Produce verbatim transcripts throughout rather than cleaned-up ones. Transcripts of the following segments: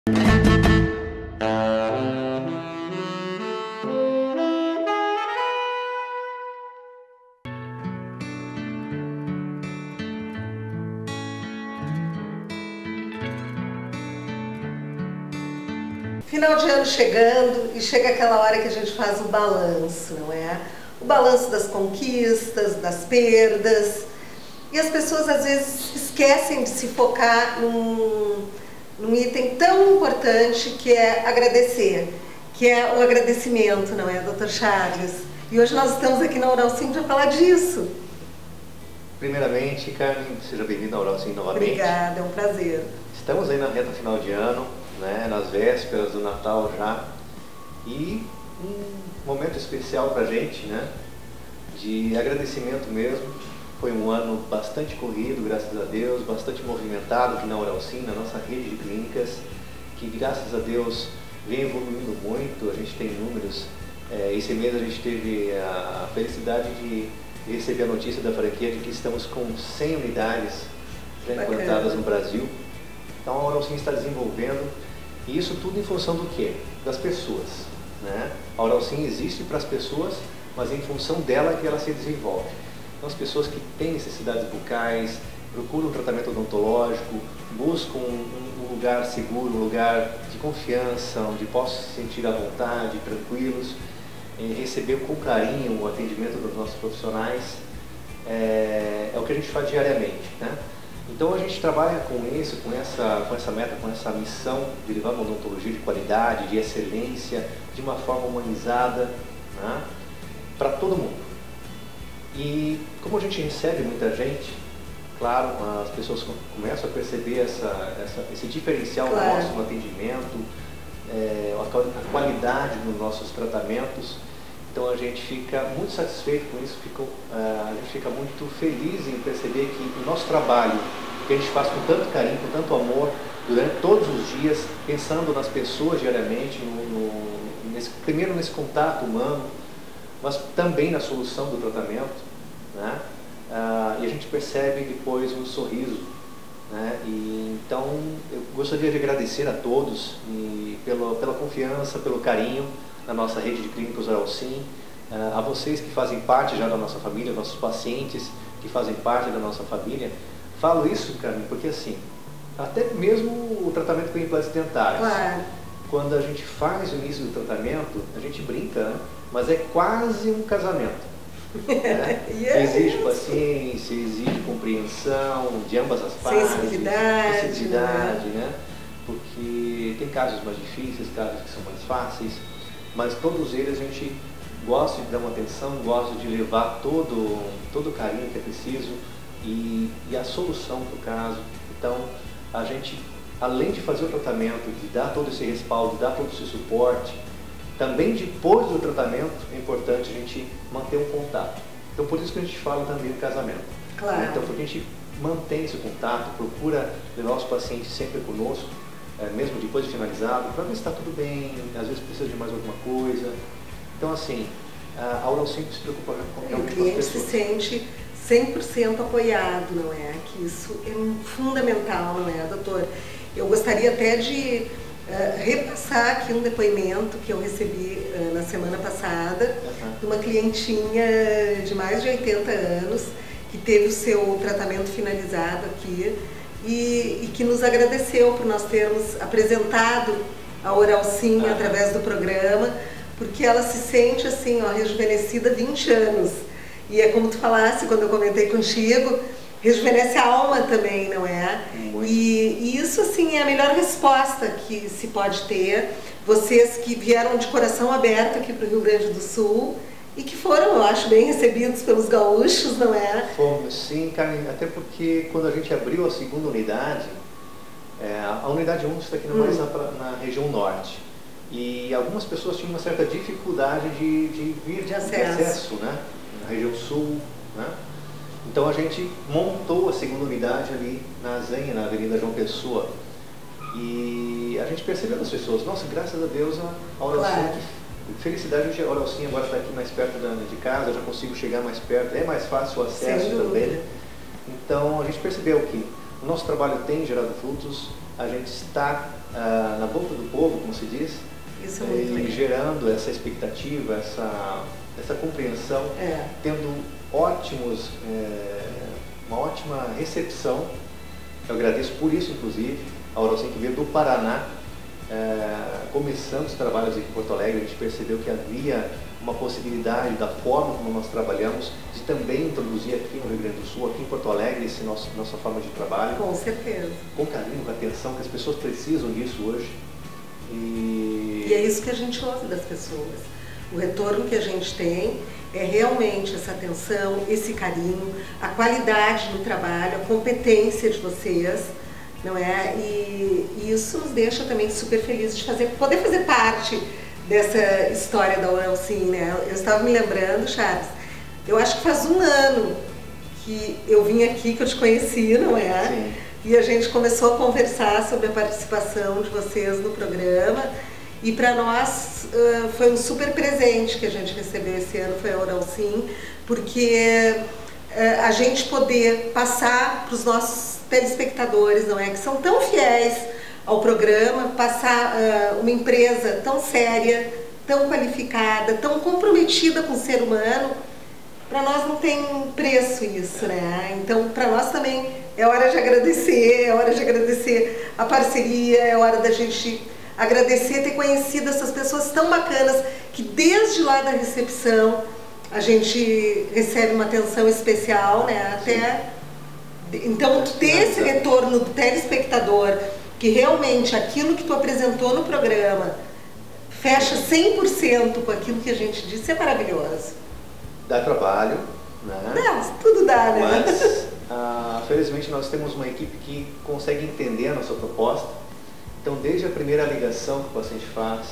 Final de ano chegando e chega aquela hora que a gente faz o balanço, não é? O balanço das conquistas, das perdas. E as pessoas às vezes esquecem de se focar num, num item tão importante que é agradecer, que é o agradecimento, não é, doutor Charles? E hoje nós estamos aqui na Uralcim para falar disso. Primeiramente, Carmen, seja bem-vinda à Uralcim novamente. Obrigada, é um prazer. Estamos aí na reta final de ano, né, nas vésperas do Natal já, e um momento especial para a gente, né, de agradecimento mesmo. Foi um ano bastante corrido, graças a Deus, bastante movimentado aqui na Uralcim, na nossa rede de clínicas, que graças a Deus vem evoluindo muito. A gente tem números. É, esse mês a gente teve a felicidade de receber a notícia da franquia de que estamos com cem unidades já implantadas no Brasil. Então a Uralcim está desenvolvendo, e isso tudo em função do quê? Das pessoas, né? A Uralcim existe para as pessoas, mas é em função dela que ela se desenvolve. Então as pessoas que têm necessidades bucais, procuram um tratamento odontológico, buscam um, um lugar seguro, um lugar de confiança, onde possam se sentir à vontade, tranquilos, em receber com carinho o atendimento dos nossos profissionais, é, é o que a gente faz diariamente, né? Então a gente trabalha com isso, com essa, com essa meta, com essa missão de levar uma odontologia de qualidade, de excelência, de uma forma humanizada, né, para todo mundo. E como a gente recebe muita gente, claro, as pessoas começam a perceber essa, essa, esse diferencial claro. nosso no atendimento, é, a qualidade dos nossos tratamentos. Então a gente fica muito satisfeito com isso, fica, uh, a gente fica muito feliz em perceber que o nosso trabalho, que a gente faz com tanto carinho, com tanto amor, durante todos os dias, pensando nas pessoas diariamente, no, no, nesse, primeiro nesse contato humano, mas também na solução do tratamento, né? Uh, e a gente percebe depois um sorriso, né? E, então eu gostaria de agradecer a todos e pela, pela confiança, pelo carinho na nossa rede de clínicas Uralcim, uh, a vocês que fazem parte já da nossa família, nossos pacientes que fazem parte da nossa família. Falo isso, Carmen, porque assim, até mesmo o tratamento com implantes dentários, claro. quando a gente faz o início do tratamento, a gente brinca, né? Mas é quase um casamento. Né? Yes. Exige paciência, exige compreensão de ambas as partes, sensibilidade, sensibilidade, né? Porque tem casos mais difíceis, casos que são mais fáceis, mas todos eles a gente gosta de dar uma atenção, gosta de levar todo, todo o carinho que é preciso e, e a solução para o caso. Então, a gente, além de fazer o tratamento, de dar todo esse respaldo, de dar todo esse suporte, também depois do tratamento é importante a gente manter um contato. Então, por isso que a gente fala também do casamento. Claro. Então, porque a gente mantém esse contato, procura levar os pacientes sempre conosco, É, mesmo depois de finalizado, para ver se está tudo bem, às vezes precisa de mais alguma coisa. Então, assim, a Uralcim se preocupa com, com o cliente se sente cem por cento apoiado, não é? Que isso é fundamental, não é, doutor? Eu gostaria até de uh, repassar aqui um depoimento que eu recebi uh, na semana passada, uhum. de uma clientinha de mais de oitenta anos, que teve o seu tratamento finalizado aqui, E, e que nos agradeceu por nós termos apresentado a Uralcim ah. através do programa, porque ela se sente assim, ó, rejuvenescida há vinte anos. E é como tu falasse quando eu comentei contigo, rejuvenesce a alma também, não é? E, e isso assim é a melhor resposta que se pode ter. Vocês que vieram de coração aberto aqui para o Rio Grande do Sul, e que foram, eu acho, bem recebidos pelos gaúchos, não é? Fomos, sim, Carmen, até porque quando a gente abriu a segunda unidade, é, a unidade um está aqui hum. mais na, na região norte, e algumas pessoas tinham uma certa dificuldade de, de vir de acesso, de acesso, né? Na região sul, né? Então a gente montou a segunda unidade ali na Zenha, na Avenida João Pessoa, e a gente percebeu das pessoas, nossa, graças a Deus a Uralcim, claro. Felicidade, a Uralcim agora está aqui mais perto de casa, eu já consigo chegar mais perto, é mais fácil o acesso também. Então a gente percebeu que o nosso trabalho tem gerado frutos, a gente está uh, na boca do povo, como se diz, Isso é muito e legal. gerando essa expectativa, essa, essa compreensão, é. tendo ótimos, é, uma ótima recepção. Eu agradeço por isso, inclusive, a Oralcim que veio do Paraná, é, começando os trabalhos aqui em Porto Alegre. A gente percebeu que havia uma possibilidade da forma como nós trabalhamos, de também introduzir aqui no Rio Grande do Sul, aqui em Porto Alegre, esse nosso, nossa forma de trabalho. Com certeza. Com carinho, com atenção, que as pessoas precisam disso hoje. E... e é isso que a gente ouve das pessoas. O retorno que a gente tem é realmente essa atenção, esse carinho, a qualidade no trabalho, a competência de vocês, não é? E, e isso nos deixa também super felizes de fazer, poder fazer parte dessa história da Oralcim, né? Eu estava me lembrando, Charles, eu acho que faz um ano que eu vim aqui, que eu te conheci, não é? Sim. E a gente começou a conversar sobre a participação de vocês no programa. E para nós uh, foi um super presente que a gente recebeu esse ano, foi a Oralcim, porque uh, a gente poder passar para os nossos telespectadores, não é, que são tão fiéis ao programa, passar uh, uma empresa tão séria, tão qualificada, tão comprometida com o ser humano, para nós não tem preço isso, né? Então, para nós também é hora de agradecer, é hora de agradecer a parceria, é hora da gente agradecer ter conhecido essas pessoas tão bacanas que desde lá da recepção a gente recebe uma atenção especial, né? Até então ter esse retorno do telespectador, que realmente aquilo que tu apresentou no programa fecha cem por cento com aquilo que a gente disse, é maravilhoso. Dá trabalho, né? Dá, tudo dá, né? Mas, ah, felizmente, nós temos uma equipe que consegue entender a nossa proposta. Então, desde a primeira ligação que o paciente faz,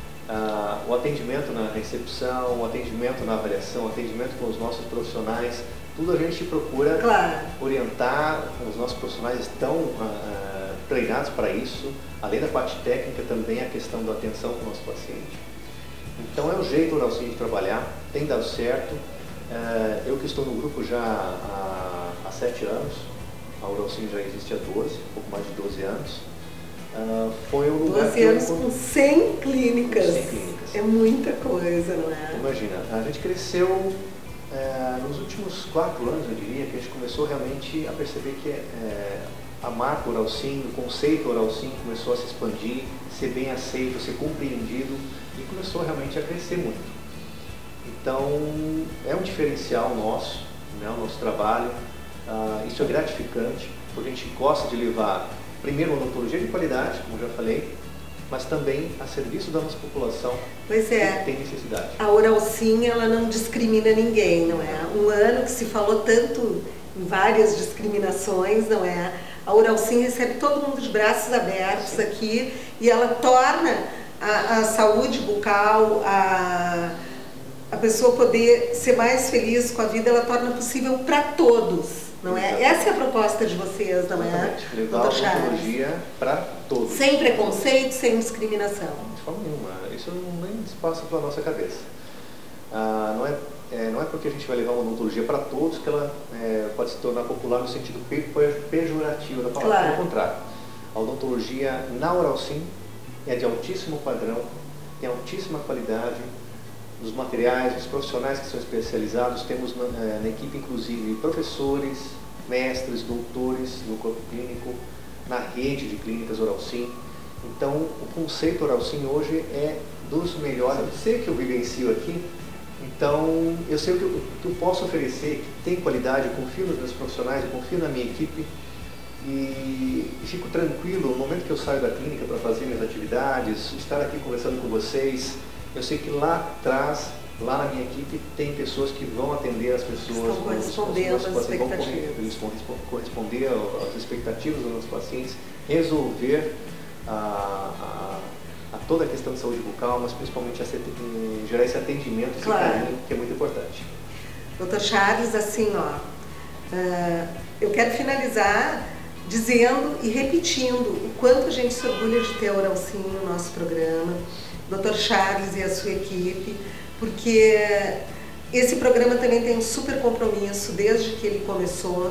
ah, o atendimento na recepção, o atendimento na avaliação, o atendimento com os nossos profissionais, tudo a gente procura claro. orientar. Os nossos profissionais estão ah, treinados para isso. Além da parte técnica, também a questão da atenção com o nosso paciente. Então, é o jeito do Oralcim de trabalhar, tem dado certo. Ah, eu que estou no grupo já há, há sete anos, a Oralcim já existe há doze, um pouco mais de doze anos. Uh, foi um lugar doze anos com cem clínicas. cem clínicas. É muita coisa, não é? Imagina, a gente cresceu é, nos últimos quatro anos, eu diria, que a gente começou realmente a perceber que é, a marca Oralcim, o conceito Oralcim começou a se expandir, ser bem aceito, ser compreendido e começou realmente a crescer muito. Então, é um diferencial nosso, né, o nosso trabalho. Uh, isso é gratificante, porque a gente gosta de levar primeiro uma odontologia de qualidade, como já falei, mas também a serviço da nossa população pois é. que tem necessidade. A Oralcim, ela não discrimina ninguém, não é? Um ano que se falou tanto em várias discriminações, não é? A Oralcim recebe todo mundo de braços abertos Sim. aqui e ela torna a, a saúde bucal, a, a pessoa poder ser mais feliz com a vida, ela torna possível para todos. Não é? Essa é a proposta de vocês, não é? Levar a odontologia para todos. Sem preconceito, sem discriminação. De forma nenhuma. Isso nem se passa pela nossa cabeça. Ah, não, é, é, não é porque a gente vai levar uma odontologia para todos que ela é, pode se tornar popular no sentido pejorativo da palavra. Claro. Pelo contrário. A odontologia na Oralcim é de altíssimo padrão, tem altíssima qualidade. Os materiais, os profissionais que são especializados, temos na, na equipe inclusive professores, mestres, doutores no corpo clínico, na rede de clínicas Oralcim. Então, o conceito Oralcim hoje é dos melhores. Eu sei que eu vivencio aqui, então eu sei o que eu, que eu posso oferecer, que tem qualidade, eu confio nos meus profissionais, eu confio na minha equipe e, e fico tranquilo no momento que eu saio da clínica para fazer minhas atividades, estar aqui conversando com vocês. Eu sei que lá atrás, lá na minha equipe, tem pessoas que vão atender as pessoas. Estão correspondendo às expectativas. Eles vão corresponder às expectativas dos nossos pacientes, resolver a, a, a toda a questão de saúde bucal, mas principalmente a ser, gerar esse atendimento, esse claro. carinho, que é muito importante. doutor Charles, assim, ó, uh, eu quero finalizar dizendo e repetindo o quanto a gente se orgulha de ter a Oralcim no nosso programa, doutor Charles e a sua equipe, porque esse programa também tem um super compromisso desde que ele começou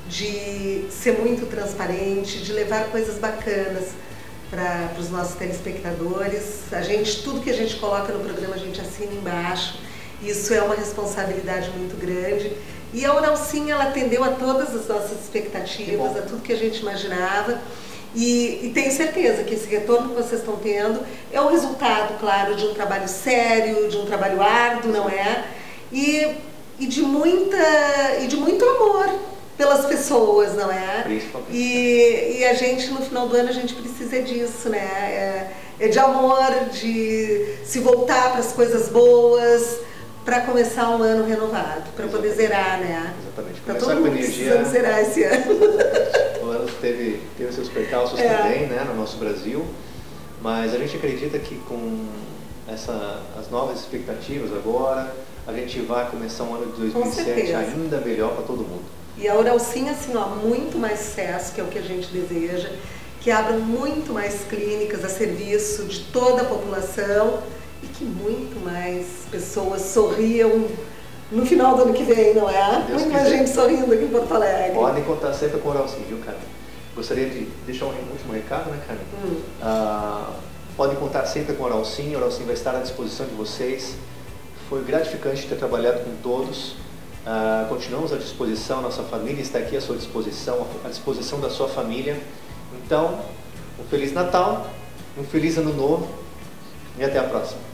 de ser muito transparente, de levar coisas bacanas para os nossos telespectadores. A gente, tudo que a gente coloca no programa a gente assina embaixo. Isso é uma responsabilidade muito grande. E a Uralcim, ela atendeu a todas as nossas expectativas, a tudo que a gente imaginava. E, e tenho certeza que esse retorno que vocês estão tendo é o resultado, claro, de um trabalho sério, de um trabalho árduo, não é? E, e, de, muita, e de muito amor pelas pessoas, não é? E, e a gente, no final do ano, a gente precisa disso, né? É, é de amor, de se voltar para as coisas boas, para começar um ano renovado, para poder zerar, né? Exatamente. Tá todo mundo precisando zerar esse ano. O ano teve, teve seus percalços é. também, né, no nosso Brasil, mas a gente acredita que com essa, as novas expectativas agora, a gente vai começar um ano de dois mil e sete ainda melhor para todo mundo. E a Uralcim, assim, ó, muito mais sucesso, que é o que a gente deseja, que abram muito mais clínicas a serviço de toda a população, e que muito mais pessoas sorriam no final do ano que vem, não é? Deus muito mais gente sorrindo aqui em Porto Alegre. Podem contar sempre com o Uralcim, viu, Carmen? Gostaria de deixar um último recado, né, Carmen? Hum. Ah, podem contar sempre com o Uralcim, o Uralcim vai estar à disposição de vocês. Foi gratificante ter trabalhado com todos. Ah, continuamos à disposição, nossa família está aqui à sua disposição, à disposição da sua família. Então, um Feliz Natal, um Feliz Ano Novo e até a próxima.